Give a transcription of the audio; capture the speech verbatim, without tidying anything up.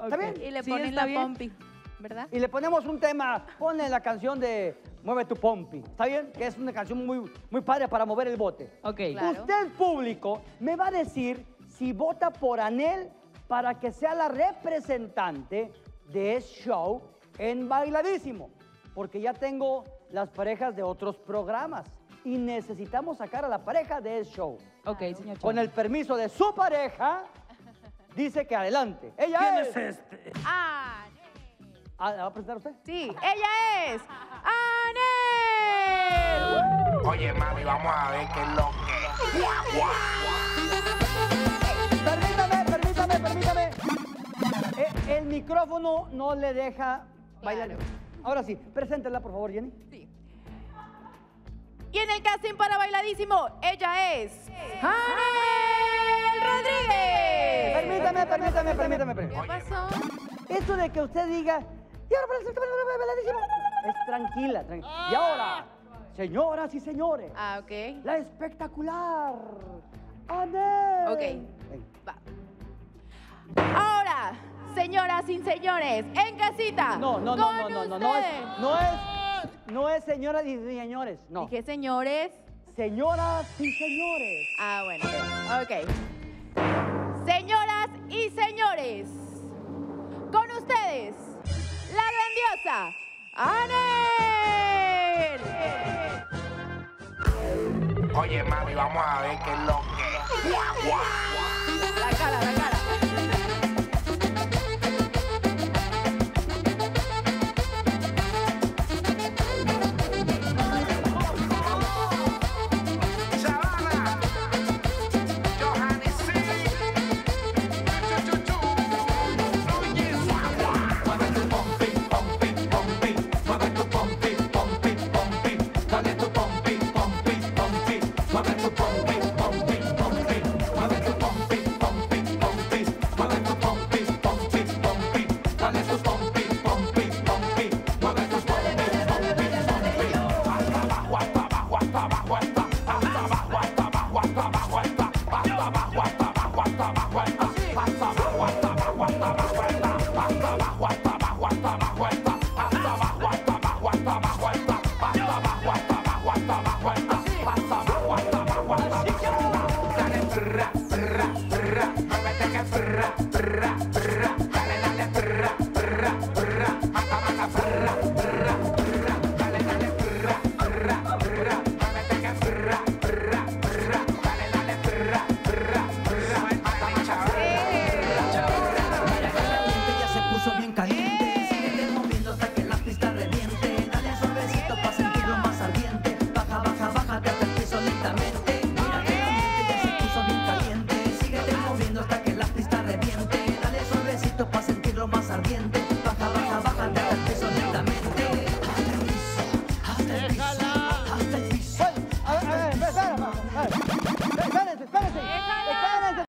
¿Está bien? Y le Sí, ponen está la bien. pompi, ¿verdad? Y le ponemos un tema, ponle la canción de Mueve tu Pompi, ¿está bien? Que es una canción muy, muy padre para mover el bote. Ok. Claro. Usted, público, me va a decir si vota por Anel para que sea la representante de ese show en Bailadísimo. Porque ya tengo las parejas de otros programas y necesitamos sacar a la pareja de ese show. Ok, señor Con el permiso de su pareja, dice que adelante. Ella ¿Quién es... es este? ¡Ah! Ah, ¿la va a presentar usted? Sí, ella es Anel. Oye, mami, vamos a ver qué es lo que... Permítame, permítame, permítame. Eh, el micrófono no le deja bailar. Claro. Ahora sí, preséntela, por favor, Jenny. Sí. Y en el casting para Bailadísimo, ella es Anel Rodríguez. Permítame, permítame, permítame, ¿Qué permítame. pasó? Esto de que usted diga, y ahora para el Bailadísimo, es tranquila, tranquila. Y ahora, señoras y señores, Ah, ok. la espectacular Anel. Ok. Ven. Va. Ahora, señoras y señores, en casita. No, no, no, con no, no, no, no es, ustedes. no es, no es señoras y señores, no. Dije señores. Señoras y señores. Ah, bueno. Ok. Señoras y señores, con ustedes, la grandiosa Anel. Oye, mami, vamos a ver qué es lo que... La cara, la cara.